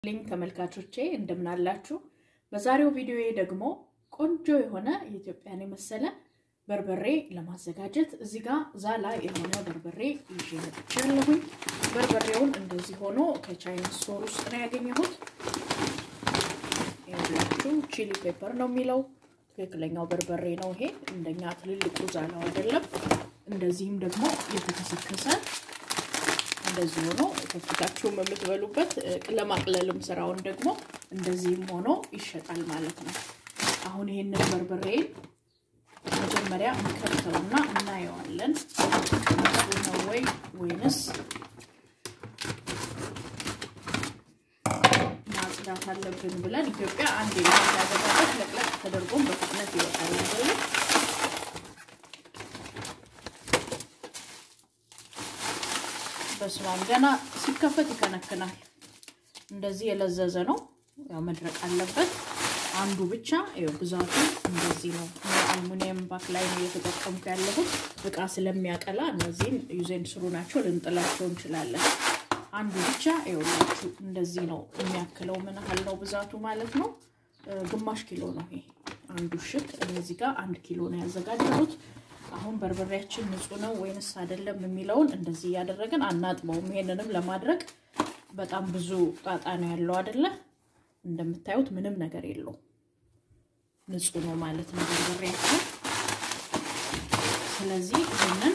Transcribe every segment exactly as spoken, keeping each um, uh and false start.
ሊንክ ተመልካቾቼ እንደምን አላችሁ በዛሬው ቪዲዮዬ ደግሞ ቆንጆ የሆነ የኢትዮጵያን የመሰለ በርበሬ ለማዘጋጀት እዚህ ጋር ዛላ የሆነ በርበሬ ይዤ መጥቻለሁ በርበሬውን እንደዚህ ሆኖ ከቻይና ስቶር ውስጥ ነው ያገኘሁት ይሄው ቺሊ ፔፐር ነው የሚለው ትክክለኛው በርበሬ ነው ይሄ እንደኛ ትልልቁ ዛላው አይደለም እንደዚህም ደግሞ የተከሰከሰ እንደዚህ ሆኖ ተፈታችሁ የምትበሉበት ለማቅለልም ስራውን ደግሞ እንደዚህም ሆኖ ይሸጣል ማለት ነው አሁን ይሄንን በርበሬ መጀመሪያ እንከተውና እናየዋለን ነው ወይ ወይንስ ማጽዳት አለብን ብለን ኢትዮጵያ አንድ ያዘጋጀት ለቅለቅ ተደርጎ በፍጥነት ይወጣል አይደል በስማም ገና ሲከፈት ይከነከናል እንደዚህ የለዘዘ ነው ያው መድረቅ አለበት አንዱ ብቻ ይሄው ብዛቱ እንደዚህ ነው አልሙኒየም ባክ ላይ ነው የተጠቀምኩ ያለሁት በቃ ስለሚያቀላ እነዚህን ዩዘን ስሩ ናቸው ልንጥላቸው እንችላለን አንዱ ብቻ ይኸውላችሁ እንደዚህ ነው የሚያክለው ምን ያህል ነው ብዛቱ ማለት ነው ግማሽ ኪሎ ነው ይሄ አንዱ ሽት እዚህ ጋር አንድ ኪሎ ነው ያዘጋጀሁት አሁን በርበሬያችን ንጹህ ነው ወይንስ አይደለም የሚለውን እንደዚህ ያደረገን አናጥበውም ይሄንንም ለማድረግ በጣም ብዙ ጣጣ ነው ያለው አይደለ እንደምታዩት ምንም ነገር የለው ንጹህ ነው ማለት ነው በርበሬያችን ስለዚህ ይሄንን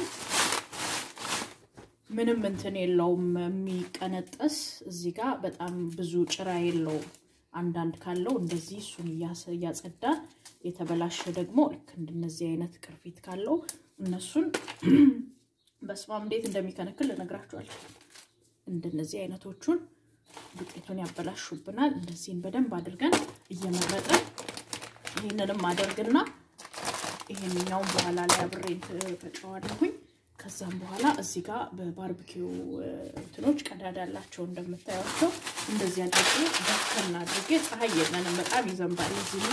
ምንም እንትን የለውም የሚቀነጠስ እዚህ ጋር በጣም ብዙ ጭራ የለው አንዳንድ ካለው እንደዚህ እሱን ያጸዳ የተበላሸ ደግሞ ልክ እንደነዚህ አይነት ቅርፊት ካለው እነሱን በስማም እንዴት እንደሚከነክል ልነግራችኋለሁ እንደነዚህ አይነቶቹን ዱቄቱን ያበላሹብናል እንደዚህን በደንብ አድርገን እየመረጠን ይሄንንም አደርግና ይሄንኛው በኋላ ላይ አብሬን ተጫዋለሁኝ ከዛም በኋላ እዚህ ጋር በባርቢኪው እንትኖች ቀዳዳላቸው እንደምታዩቸው እንደዚህ አድርጌ በከና አድርጌ ፀሐይ የለንም በጣም ይዘንባል እዚህና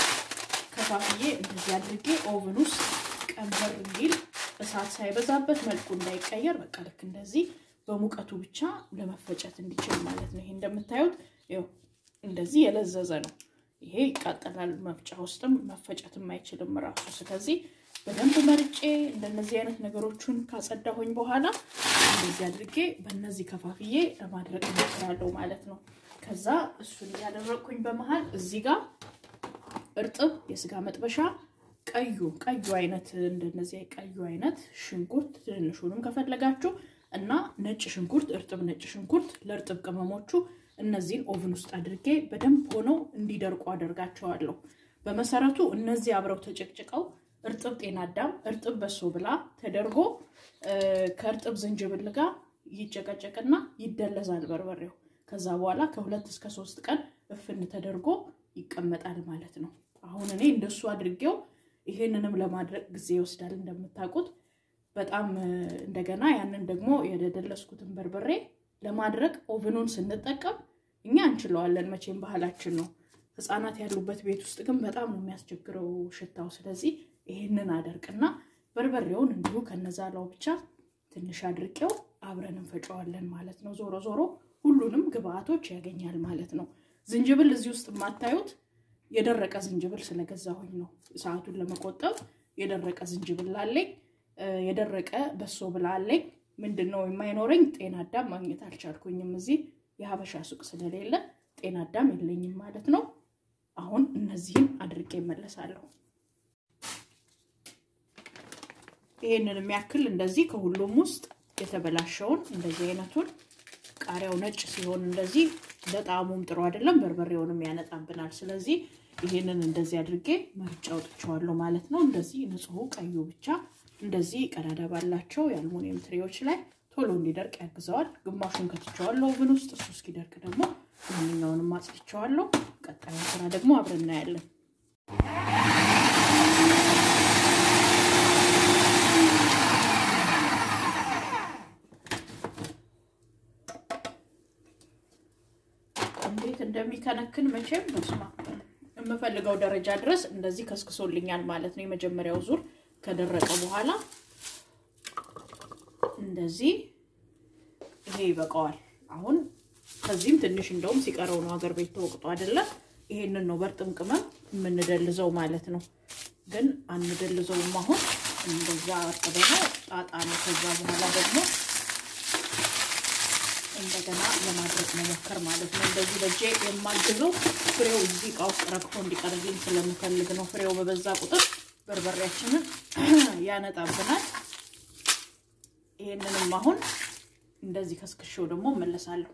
ከፋፍዬ እንደዚህ አድርጌ ኦቨን ውስጥ ቀንበር እንዲል እሳት ሳይበዛበት መልኩ እንዳይቀየር በቃ ልክ እንደዚህ በሙቀቱ ብቻ ለመፈጨት እንዲችል ማለት ነው ይሄ እንደምታዩት ይኸው እንደዚህ የለዘዘ ነው ይሄ ይቃጠላል መፍጫ ውስጥም መፈጨትም አይችልም ራሱ ስለዚህ በደንብ መርጬ እንደነዚህ አይነት ነገሮችን ካጸዳሁኝ በኋላ እንደዚህ አድርጌ በእነዚህ ከፋፍዬ ለማድረግ እሞክራለሁ ማለት ነው ከዛ እሱን ያደረኩኝ በመሃል እዚህ ጋር እርጥብ የስጋ መጥበሻ ቀዩ ቀዩ አይነት እንደነዚህ ቀዩ አይነት ሽንኩርት ትንሹንም ከፈለጋችሁ እና ነጭ ሽንኩርት እርጥብ ነጭ ሽንኩርት ለርጥብ ቅመሞቹ እነዚህን ኦቨን ውስጥ አድርጌ በደንብ ሆኖ እንዲደርቁ አደርጋቸዋለሁ በመሰረቱ እነዚህ አብረው ተጨቅጭቀው እርጥብ ጤና አዳም እርጥብ በሶ ብላ ተደርጎ ከርጥብ ዝንጅብል ጋር ይጨቀጨቅና ይደለዛል በርበሬው ከዛ በኋላ ከሁለት እስከ ሶስት ቀን እፍን ተደርጎ ይቀመጣል ማለት ነው አሁን እኔ እንደሱ አድርጌው ይሄንንም ለማድረግ ጊዜ ይወስዳል እንደምታውቁት በጣም እንደገና ያንን ደግሞ የደደለስኩትን በርበሬ ለማድረግ ኦቨኑን ስንጠቀም እኛ እንችለዋለን መቼም ባህላችን ነው ህፃናት ያሉበት ቤት ውስጥ ግን በጣም ነው የሚያስቸግረው ሽታው ስለዚህ ይሄንን አደርቅና በርበሬውን እንዲሁ ከነዛላው ብቻ ትንሽ አድርቄው አብረን እንፈጨዋለን ማለት ነው ዞሮ ዞሮ ሁሉንም ግብአቶች ያገኛል ማለት ነው ዝንጅብል እዚህ ውስጥ ማታዩት የደረቀ ዝንጅብል ስለገዛሁኝ ነው ሰዓቱን ለመቆጠብ የደረቀ ዝንጅብል አለኝ የደረቀ በሶ ብላለኝ ምንድነው የማይኖረኝ ጤና አዳም ማግኘት አልቻልኩኝም እዚህ የሐበሻ ሱቅ ስለሌለ ጤና አዳም የለኝም ማለት ነው አሁን እነዚህን አድርጌ መለሳለሁ ይሄንን የሚያክል እንደዚህ ከሁሉም ውስጥ የተበላሸውን እንደዚህ አይነቱን ቃሪያው ነጭ ሲሆን እንደዚህ ለጣሙም ጥሩ አይደለም በርበሬውንም ያነጣብናል ስለዚህ ይሄንን እንደዚህ አድርጌ መርጫው ጥቻለሁ ማለት ነው እንደዚህ ንጹህ ቀዩ ብቻ እንደዚህ ቀዳዳ ባላቸው የአልሙኒየም ትሪዎች ላይ ቶሎ እንዲደርቅ ያግዛዋል ግማሹን ከተቻለሁ ኦቨን ውስጥ እሱ እስኪደርቅ ደግሞ ምንኛውንም ማጽድቻለሁ ቀጣዩ ስራ ደግሞ አብረን እናያለን እንዴት እንደሚከነክን መቼም በስማ የምፈልገው ደረጃ ድረስ እንደዚህ ከስክሶልኛል ማለት ነው የመጀመሪያው ዙር ከደረቀ በኋላ እንደዚህ ይሄ ይበቃዋል አሁን ከዚህም ትንሽ እንደውም ሲቀረው ነው አገር ቤት ተወቅጦ አይደለ ይሄንን ነው በርጥም ቅመም የምንደልዘው ማለት ነው ግን አንደልዘውም አሁን እንደዛ አጥበና ጣጣ ነው ከዛ በኋላ ደግሞ እንደገና ለማድረግ መሞከር ማለት ነው እንደዚህ በጄ የማግዘው ፍሬው እዚህ ቃው ቀረክቶ እንዲቀርልኝ ስለምፈልግ ነው ፍሬው በበዛ ቁጥር በርበሬያችንን ያነጣብናል ይሄንንም አሁን እንደዚህ ከስክሽው ደግሞ መለሳለሁ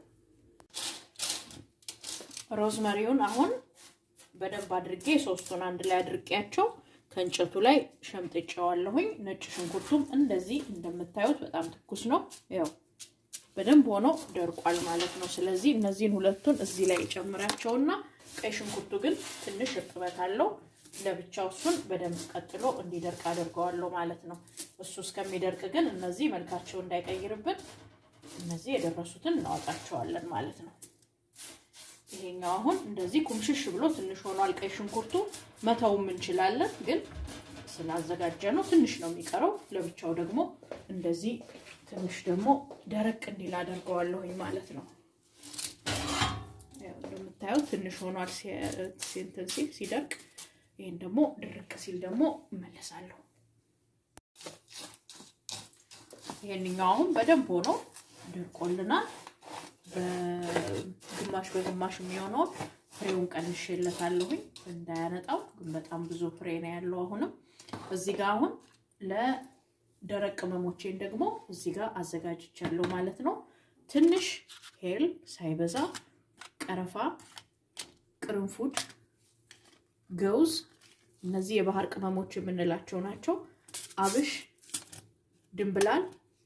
ሮዝመሪውን አሁን በደንብ አድርጌ ሶስቱን አንድ ላይ አድርቄያቸው ከእንጨቱ ላይ ሸምጥጫዋለሁኝ ነጭ ሽንኩርቱም እንደዚህ እንደምታዩት በጣም ትኩስ ነው ያው በደንብ ሆኖ ደርቋል ማለት ነው ስለዚህ እነዚህን ሁለቱን እዚህ ላይ ጨምራቸውና ቀይ ሽንኩርቱ ግን ትንሽ እርጥበት አለው ለብቻው እሱን በደንብ ቀጥሎ እንዲደርቅ አድርገዋለሁ ማለት ነው እሱ እስከሚደርቅ ግን እነዚህ መልካቸው እንዳይቀይርብን እነዚህ የደረሱትን እናወጣቸዋለን ማለት ነው ይሄኛው አሁን እንደዚህ ኩምሽሽ ብሎ ትንሽ ሆኗል ቀይ ሽንኩርቱ መተውም እንችላለን ግን ስላዘጋጀነው ትንሽ ነው የሚቀረው ለብቻው ደግሞ እንደዚህ ትንሽ ደግሞ ደረቅ እንዲል አደርገዋለሁኝ ማለት ነው ያው እንደምታዩት ትንሽ ሆኗል ሲንተንሲ ሲደርቅ ይሄን ደግሞ ድርቅ ሲል ደግሞ መለሳለሁ ይሄንኛው አሁን በደንብ ሆኖ ደርቆልናል በግማሽ በግማሽ የሚሆነው ፍሬውን ቀንሼለታለሁኝ እንዳያነጣው ግን በጣም ብዙ ፍሬ ነው ያለው አሁንም እዚህ ጋር አሁን ለደረቅ ቅመሞቼን ደግሞ እዚህ ጋር አዘጋጅቻለሁ ማለት ነው ትንሽ ሄል ሳይበዛ ቀረፋ ቅርንፉድ ገውዝ እነዚህ የባህር ቅመሞች የምንላቸው ናቸው አብሽ ድንብላል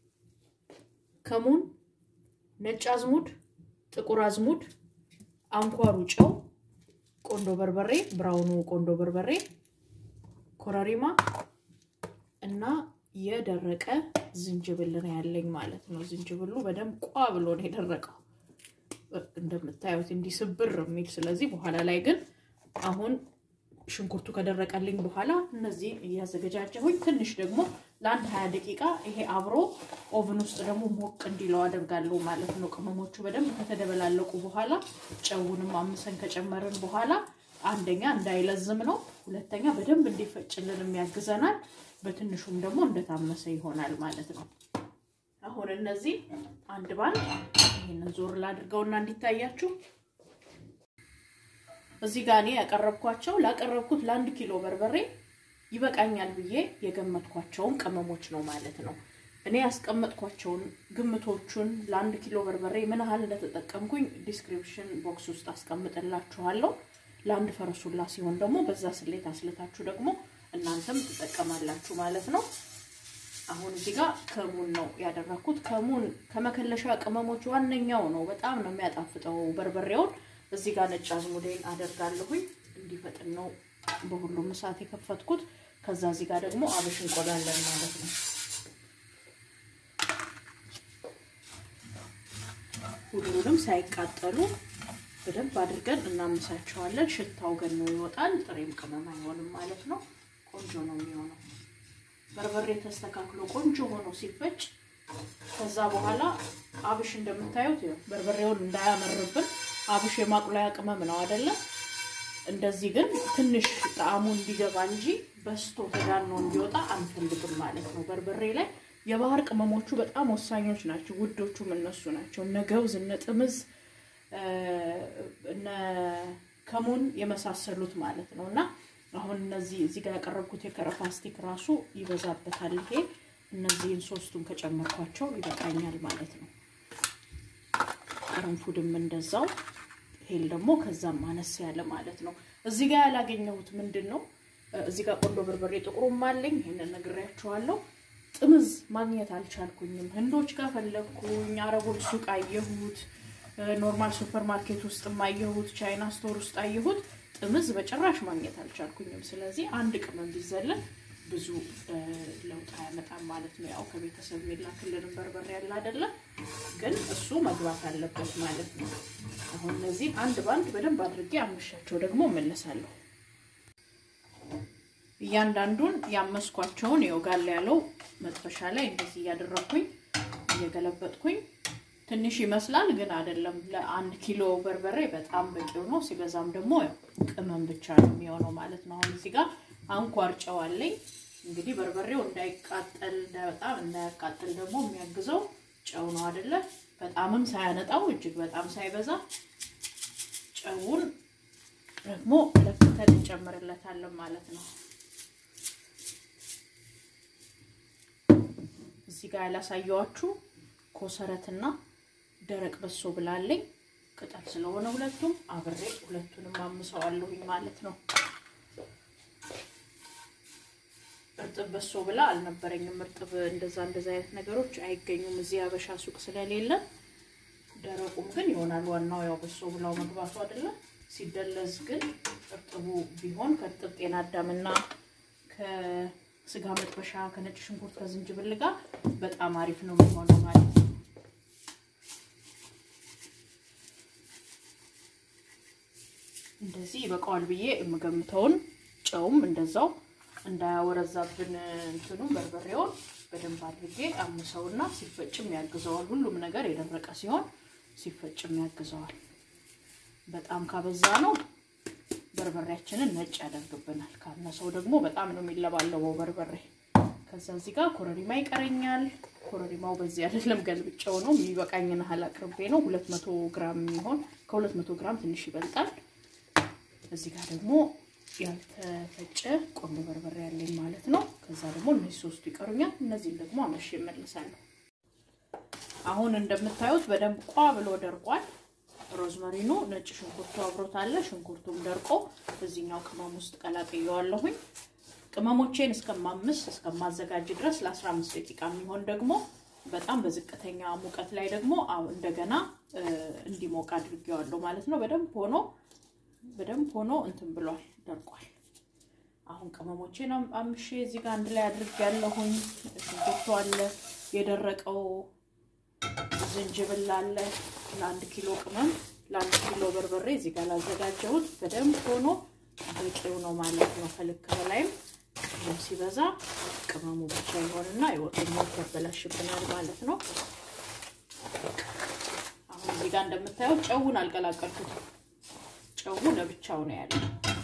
ከሙን ነጭ አዝሙድ ጥቁር አዝሙድ አንኳሩ ጨው ቆንዶ በርበሬ ብራውኑ ቆንዶ በርበሬ ኮረሪማ እና የደረቀ ዝንጅብል ነው ያለኝ ማለት ነው ዝንጅብሉ በደም ቋ ብሎ ነው የደረቀው እንደምታዩት እንዲ ስብር የሚል ስለዚህ በኋላ ላይ ግን አሁን ሽንኩርቱ ከደረቀልኝ በኋላ እነዚህ ያዘገጃጀሁኝ ትንሽ ደግሞ ለአንድ ሃያ ደቂቃ ይሄ አብሮ ኦቨን ውስጥ ደግሞ ሞቅ እንዲለው አደርጋለሁ ማለት ነው ቅመሞቹ በደንብ ከተደበላለቁ በኋላ ጨውንም አምሰን ከጨመርን በኋላ አንደኛ እንዳይለዝም ነው ሁለተኛ በደንብ እንዲፈጭልን የሚያግዘናል በትንሹም ደግሞ እንደታመሰ ይሆናል ማለት ነው አሁን እነዚህ አንድ ባል ይሄንን ዞር ላድርገውና እንዲታያችሁ እዚህ ጋር ነው ያቀረብኳቸው ላቀረብኩት ለአንድ ኪሎ በርበሬ ይበቃኛል ብዬ የገመትኳቸውን ቅመሞች ነው ማለት ነው እኔ ያስቀመጥኳቸውን ግምቶቹን ለአንድ ኪሎ በርበሬ ምን ያህል እንደተጠቀምኩኝ ዲስክሪፕሽን ቦክስ ውስጥ አስቀምጥላችኋለሁ ለአንድ ፈረሱላ ሲሆን ደግሞ በዛ ስሌት አስልታችሁ ደግሞ እናንተም ተጠቀማላችሁ ማለት ነው አሁን እዚህ ጋር ከሙን ነው ያደረኩት ከሙን ከመከለሻ ቅመሞች ዋነኛው ነው በጣም ነው የሚያጣፍጠው በርበሬውን እዚህ ጋር ነጭ አዝሙዴን አደርጋለሁኝ እንዲፈጥን ነው በሁሉም ሰዓት የከፈትኩት ከዛ እዚህ ጋር ደግሞ አብሽ እንቆላለን ማለት ነው ሁሉንም ሳይቃጠሉ በደንብ አድርገን እናምሳቸዋለን ሽታው ገን ነው ይወጣል ጥሬም ቅመም አይሆንም ማለት ነው ቆንጆ ነው የሚሆነው በርበሬ ተስተካክሎ ቆንጆ ሆኖ ሲፈጭ ከዛ በኋላ አብሽ እንደምታዩት በርበሬውን እንዳያመርብን አብሽ የማቁላያ ቅመም ነው አይደለ እንደዚህ ግን ትንሽ ጣዕሙ እንዲገባ እንጂ በስቶ ተጋኖ እንዲወጣ አንፈልግም ማለት ነው በርበሬ ላይ የባህር ቅመሞቹ በጣም ወሳኞች ናቸው ውዶቹም እነሱ ናቸው ነገውዝ እነ ጥምዝ እነ ከሙን የመሳሰሉት ማለት ነውና አሁን እነዚህ እዚህ ጋር ያቀረብኩት የከረፋ ስቲክ ራሱ ይበዛበታል ይሄ እነዚህን ሶስቱን ከጨመርኳቸው ይበቃኛል ማለት ነው ቅርንፉድም እንደዛው ሄል ደግሞ ከዛም ማነስ ያለ ማለት ነው እዚህ ጋር ያላገኘሁት ምንድነው እዚህ ጋር ቆንዶ በርበሬ ጥቁሩም አለኝ ይሄንን ነግሬያችኋለሁ ጥምዝ ማግኘት አልቻልኩኝም ህንዶች ጋር ፈለኩኝ አረቦች ሱቅ አየሁት ኖርማል ሱፐርማርኬት ውስጥ ማየሁት ቻይና ስቶር ውስጥ አየሁት ጥምዝ በጭራሽ ማግኘት አልቻልኩኝም ስለዚህ አንድ ቅመም ቢዘለን ብዙ ለውጥ ያመጣል ማለት ነው ያው ከቤተሰብ ሚላክልን በርበሬ ያለ አይደለ ግን እሱ መግባት አለበት ማለት ነው አሁን እነዚህ አንድ ባንድ በደንብ አድርጌ አምሻቸው ደግሞ መለሳለሁ ያንዳንዱን ያመስኳቸውን ይወጋል ያለው መጥፈሻ ላይ እንደዚህ ያደረኩኝ እየገለበጥኩኝ ትንሽ ይመስላል ግን አይደለም ለአንድ ኪሎ በርበሬ በጣም በቂው ነው ሲበዛም ደግሞ ቅመም ብቻ ነው የሚሆነው ማለት ነው አሁን እዚህ ጋር አንኳር ጨው አለኝ እንግዲህ በርበሬው እንዳይቃጠል በጣም እንዳይቃጠል ደግሞ የሚያግዘው ጨው ነው አይደለ በጣምም ሳያነጣው እጅግ በጣም ሳይበዛ ጨውን ደግሞ ለፍተን እንጨምርለታለን ማለት ነው እዚህ ጋር ያላሳየዋችሁ ኮሰረትና ደረቅ በሶ ብላለኝ ቅጠል ስለሆነ ሁለቱም አብሬ ሁለቱንም አምሰዋለሁኝ ማለት ነው እርጥብ በሶ ብላ አልነበረኝም እርጥብ እንደዛ እንደዛ አይነት ነገሮች አይገኙም እዚህ አበሻ ሱቅ ስለሌለ ደረቁም ግን ይሆናል ዋናው ያው በሶ ብላው መግባቱ አይደለ ሲደለዝ ግን እርጥቡ ቢሆን ከጥብ ጤና አዳምና ከስጋ መጥበሻ ከነጭ ሽንኩርት ከዝንጅብል ጋር በጣም አሪፍ ነው የሚሆነው ማለት ነው እንደዚህ በቃል ብዬ የምገምተውን ጨውም እንደዛው እንዳያወረዛብን እንትኑ በርበሬውን በደንብ አድርጌ አምሰውና ሲፈጭም ያግዘዋል ሁሉም ነገር የደረቀ ሲሆን ሲፈጭም ያግዘዋል በጣም ካበዛ ነው በርበሬያችንን ነጭ ያደርግብናል ካነሰው ደግሞ በጣም ነው የሚለባለበው በርበሬ ከዛ እዚህ ጋር ኮረሪማ ይቀረኛል ኮረሪማው በዚህ አይደለም ገልብጨው ነው የሚበቃኝና ሐላቅርቤ ነው ሁለት መቶ ግራም ይሆን ከሁለት መቶ ግራም ትንሽ ይበልጣል እዚህ ጋር ደግሞ ያልተፈጨ ቆንጆ በርበሬ ያለኝ ማለት ነው ከዛ ደግሞ እነዚህ ሶስቱ ይቀሩኛል እነዚህ ደግሞ አመሽ እመልሳለሁ አሁን እንደምታዩት በደንብ ቋ ብሎ ደርቋል ሮዝመሪኑ ነጭ ሽንኩርቱ አብሮታል ሽንኩርቱም ደርቆ በዚህኛው ቅመም ውስጥ ቀላቅየዋለሁኝ ቅመሞቼን እስከማምስ እስከማዘጋጅ ድረስ ለ15 ደቂቃ የሚሆን ደግሞ በጣም በዝቅተኛ ሙቀት ላይ ደግሞ እንደገና እንዲሞቅ አድርጌዋለሁ ማለት ነው በደንብ ሆኖ በደንብ ሆኖ እንትን ብሏል ደርቋል አሁን ቅመሞቼን አምሼ እዚህ ጋር አንድ ላይ አድርጌያለሁኝ ሽንኩርቱ አለ የደረቀው ዝንጅብል አለ ለአንድ ኪሎ ቅመም ለአንድ ኪሎ በርበሬ እዚህ ጋር ላዘጋጀሁት በደንብ ሆኖ በቂው ነው ማለት ነው ከልክ በላይም ሲበዛ ቅመሙ ብቻ ይሆንና ይወጣው ተበላሽብናል ማለት ነው አሁን እዚህ ጋር እንደምታዩት ጨውን አልቀላቀልኩትም ጨው ለብቻው ነው ያለው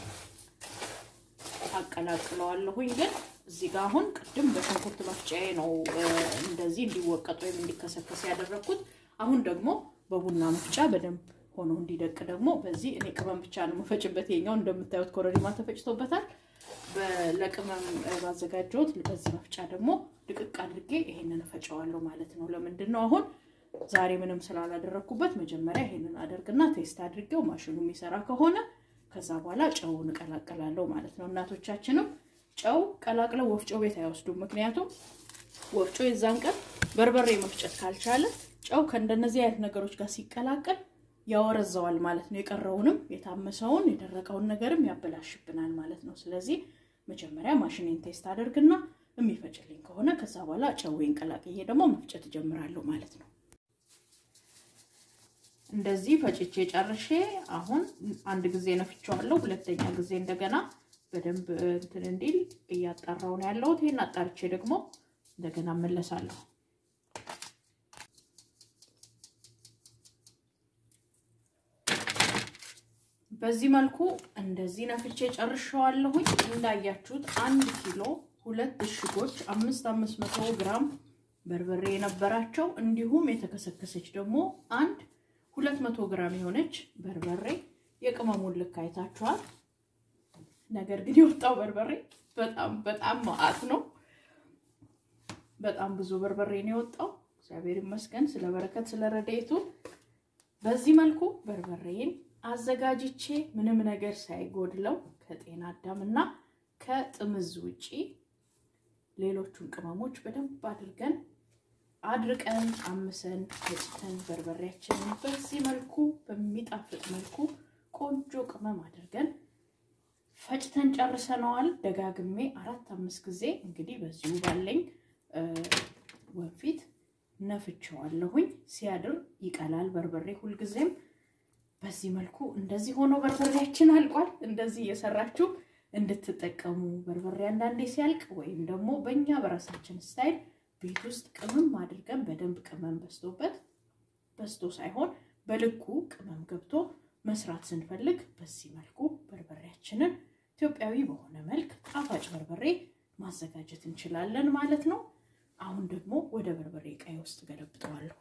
አቀላቅለዋለሁኝ ግን እዚህ ጋር አሁን ቅድም በሽንኩርት መፍጫዬ ነው እንደዚህ እንዲወቀጥ ወይም እንዲከሰከስ ያደረኩት አሁን ደግሞ በቡና መፍጫ በደንብ ሆኖ እንዲደቅ ደግሞ በዚህ እኔ ቅመም ብቻ ነው መፈጭበት የኛው እንደምታዩት ኮረሪማ ተፈጭቶበታል ለቅመም ባዘጋጀሁት በዚህ መፍጫ ደግሞ ድቅቅ አድርጌ ይሄንን ፈጫዋለሁ ማለት ነው ለምንድነው አሁን ዛሬ ምንም ስላላደረኩበት መጀመሪያ ይሄንን አደርግና ቴስት አድርጌው ማሽኑ የሚሰራ ከሆነ ከዛ በኋላ ጨውን ቀላቀላለሁ ማለት ነው እናቶቻችንም ጨው ቀላቅለው ወፍጮ ቤት አይወስዱም ምክንያቱም ወፍጮ የዛን ቀን በርበሬ መፍጨት ካልቻለ ጨው ከእንደነዚህ አይነት ነገሮች ጋር ሲቀላቀል ያወረዛዋል ማለት ነው የቀረውንም የታመሰውን የደረቀውን ነገርም ያበላሽብናል ማለት ነው ስለዚህ መጀመሪያ ማሽኔን ቴስት አደርግና የሚፈጭልኝ ከሆነ ከዛ በኋላ ጨውን ቀላቅዬ ደግሞ መፍጨት ጀምራለሁ ማለት ነው እንደዚህ ፈጭቼ ጨርሼ አሁን አንድ ጊዜ ነፍቼዋለሁ ሁለተኛ ጊዜ እንደገና በደንብ እንትን እንዲል እያጣራው ነው ያለው ይሄን አጣርቼ ደግሞ እንደገና መለሳለሁ በዚህ መልኩ እንደዚህ ነፍቼ ጨርሻለሁኝ እንዳያችሁት አንድ ኪሎ ሁለት እሽጎች አምስት አምስት መቶ ግራም በርበሬ የነበራቸው እንዲሁም የተከሰከሰች ደግሞ አንድ ሁለት መቶ ግራም የሆነች በርበሬ የቅመሙን ልክ አይታችኋል ነገር ግን የወጣው በርበሬ በጣም በጣም ማአት ነው በጣም ብዙ በርበሬ ነው የወጣው እግዚአብሔር ይመስገን ስለ በረከት ስለ ረዳይቱ በዚህ መልኩ በርበሬን አዘጋጅቼ ምንም ነገር ሳይጎድለው ከጤና አዳምና ከጥምዝ ውጪ ሌሎቹን ቅመሞች በደንብ አድርገን አድርቀን አምሰን ፈጭተን በርበሬያችንን በዚህ መልኩ በሚጣፍጥ መልኩ ቆንጆ ቅመም አድርገን ፈጭተን ጨርሰናል ደጋግሜ አራት አምስት ጊዜ እንግዲህ በዚሁ ባለኝ ወንፊት ነፍቼዋለሁኝ ሲያድር ይቀላል በርበሬ ሁሉ ጊዜም በዚህ መልኩ እንደዚህ ሆኖ በርበሬያችን አልቋል እንደዚህ እየሰራችሁ እንድትጠቀሙ በርበሬ አንዳንዴ ሲያልቅ ወይም ደግሞ በእኛ በራሳችን ስታይል ቤት ውስጥ ቅመም አድርገን በደንብ ቅመም በስቶበት በስቶ ሳይሆን በልኩ ቅመም ገብቶ መስራት ስንፈልግ በዚህ መልኩ በርበሬያችንን ኢትዮጵያዊ በሆነ መልክ ጣፋጭ በርበሬ ማዘጋጀት እንችላለን ማለት ነው። አሁን ደግሞ ወደ በርበሬ ቃይ ውስጥ ገለብጠዋለሁ።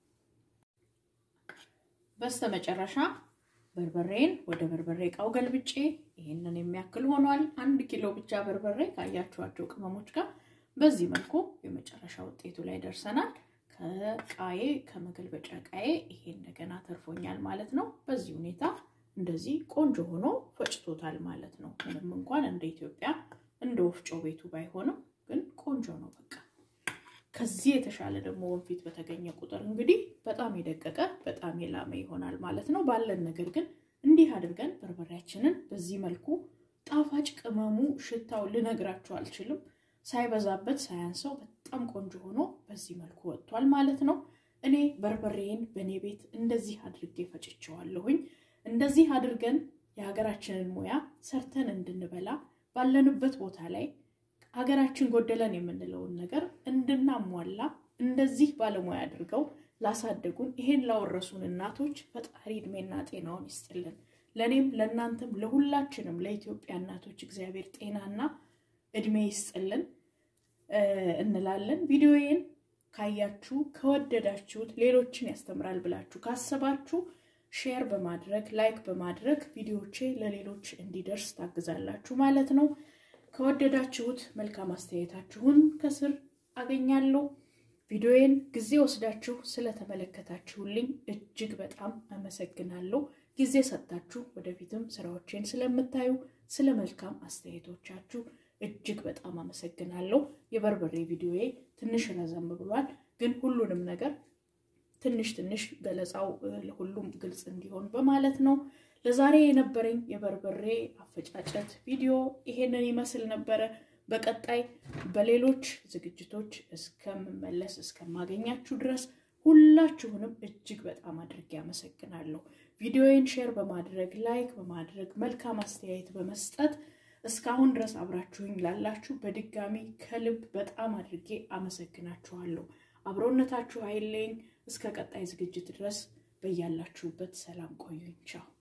በስተመጨረሻ በርበሬን ወደ በርበሬ ቃው ገልብጬ ይሄንን የሚያክል ሆኗል። አንድ ኪሎ ብቻ በርበሬ ካያችኋቸው ቅመሞች ጋር በዚህ መልኩ የመጨረሻ ውጤቱ ላይ ደርሰናል። ከቃዬ ከመገልበጫ ቃዬ ይሄ እንደገና ተርፎኛል ማለት ነው። በዚህ ሁኔታ እንደዚህ ቆንጆ ሆኖ ፈጭቶታል ማለት ነው። ምንም እንኳን እንደ ኢትዮጵያ እንደ ወፍጮ ቤቱ ባይሆንም ግን ቆንጆ ነው። በቃ ከዚህ የተሻለ ደግሞ ወንፊት በተገኘ ቁጥር እንግዲህ በጣም የደቀቀ በጣም የላመ ይሆናል ማለት ነው። ባለን ነገር ግን እንዲህ አድርገን በርበሬያችንን በዚህ መልኩ ጣፋጭ ቅመሙ ሽታው ልነግራችሁ አልችልም። ሳይበዛበት ሳያንሰው በጣም ቆንጆ ሆኖ በዚህ መልኩ ወጥቷል ማለት ነው። እኔ በርበሬን በኔ ቤት እንደዚህ አድርጌ ፈጭቼዋለሁኝ። እንደዚህ አድርገን የሀገራችንን ሙያ ሰርተን እንድንበላ ባለንበት ቦታ ላይ ሀገራችን ጎደለን የምንለውን ነገር እንድናሟላ እንደዚህ ባለሙያ አድርገው ላሳደጉን ይሄን ላወረሱን እናቶች ፈጣሪ እድሜና ጤናውን ይስጥልን። ለኔም ለናንተም ለሁላችንም ለኢትዮጵያ እናቶች እግዚአብሔር ጤናና እድሜ ይስጥልን እንላለን። ቪዲዮዬን ካያችሁ ከወደዳችሁት ሌሎችን ያስተምራል ብላችሁ ካሰባችሁ ሼር በማድረግ ላይክ በማድረግ ቪዲዮቼ ለሌሎች እንዲደርስ ታግዛላችሁ ማለት ነው። ከወደዳችሁት መልካም አስተያየታችሁን ከስር አገኛለሁ። ቪዲዮዬን ጊዜ ወስዳችሁ ስለተመለከታችሁልኝ እጅግ በጣም አመሰግናለሁ። ጊዜ ሰጣችሁ ወደፊትም ስራዎቼን ስለምታዩ ስለ መልካም አስተያየቶቻችሁ እጅግ በጣም አመሰግናለሁ። የበርበሬ ቪዲዮዬ ትንሽ ረዘም ብሏል ግን ሁሉንም ነገር ትንሽ ትንሽ ገለጻው ለሁሉም ግልጽ እንዲሆን በማለት ነው። ለዛሬ የነበረኝ የበርበሬ አፈጫጨት ቪዲዮ ይሄንን ይመስል ነበር። በቀጣይ በሌሎች ዝግጅቶች እስከምመለስ እስከማገኛችሁ ድረስ ሁላችሁንም እጅግ በጣም አድርጌ አመሰግናለሁ። ቪዲዮዬን ሼር በማድረግ ላይክ በማድረግ መልካም አስተያየት በመስጠት እስካሁን ድረስ አብራችሁኝ ላላችሁ በድጋሚ ከልብ በጣም አድርጌ አመሰግናችኋለሁ። አብሮነታችሁ አይለኝ። እስከ ቀጣይ ዝግጅት ድረስ በእያላችሁበት ሰላም ቆዩኝ። ቻው።